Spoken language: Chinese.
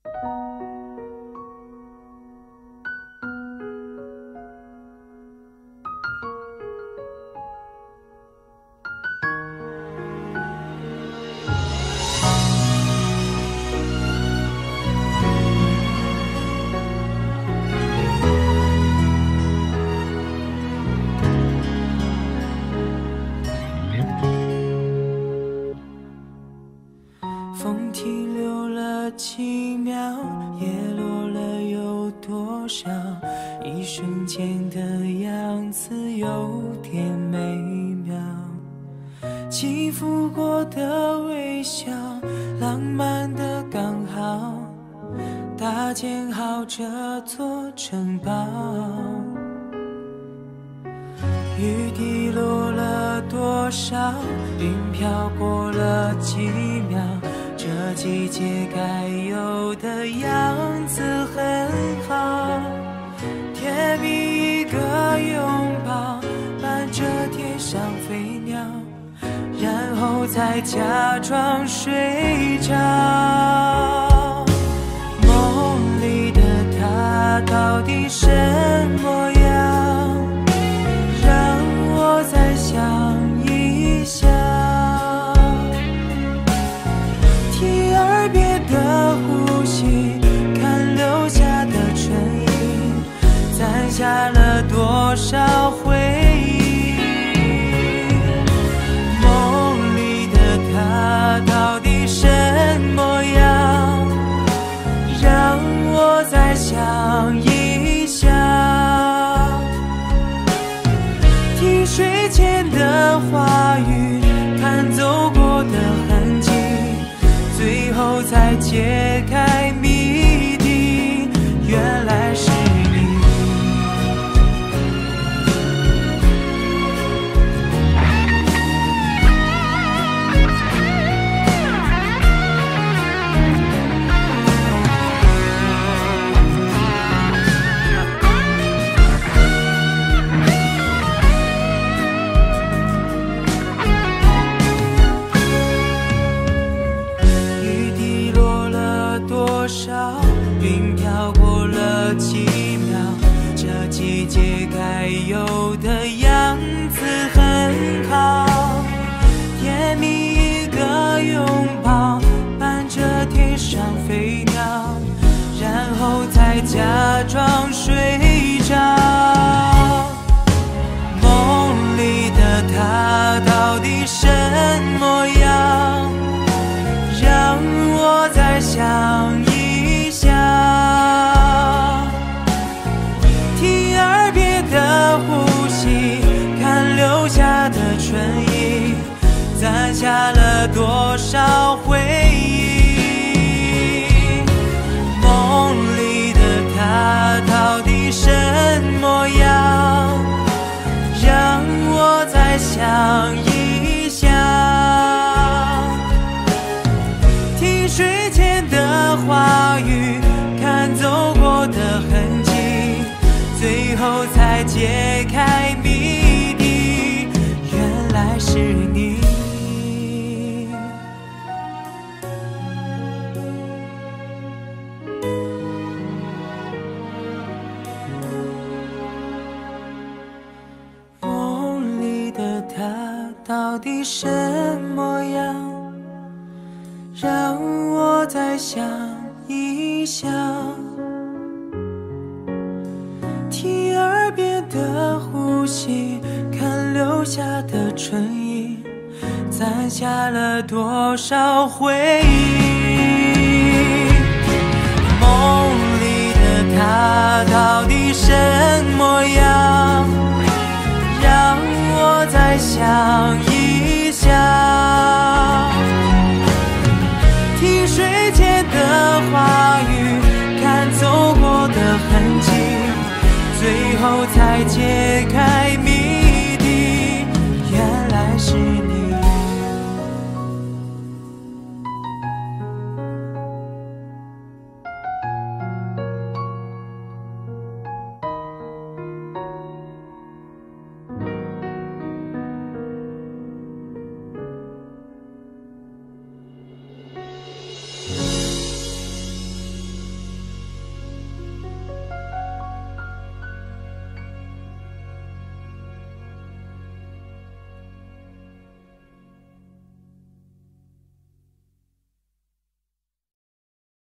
风停留了几秒，叶落了有多少？一瞬间的样子有点美妙，起伏过的微笑，浪漫的刚好，搭建好这座城堡。雨滴落了多少？云飘过了几秒？这季节该有的样子很好，甜蜜一个拥抱，伴着天上飞鸟，然后再假装睡着。梦里的他到底什么样？让我再想一想。听耳边的呼吸，看留下的唇印，攒下了多少回忆。梦里的他到底什么样？让我再想一想。听睡前的话语，看走过的痕迹，最后才解开谜底，原来是你。云飘过了几秒，这季节该有的样子很好，甜蜜一个拥抱，伴着天上飞鸟，然后再假装睡着。梦里的他到底什么样？让我再想一想。听耳边的呼吸，看留下的唇印，攒下了多少回忆。梦里的他到底什么样？让我再想一想。听睡前的话语，看走过的痕迹，最后才解开谜底，原来是你。梦里的他到底什么样？让我再想一想。听耳边的呼吸，看留下的唇印，攒下了多少回忆。梦里的他到底什么样？让我再想一想。听睡前的话语，看走过的痕迹，最后才解开